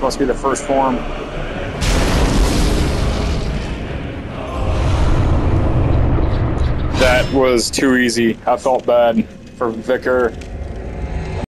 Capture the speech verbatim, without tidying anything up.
must be the first form. That was too easy. I felt bad for Vicar.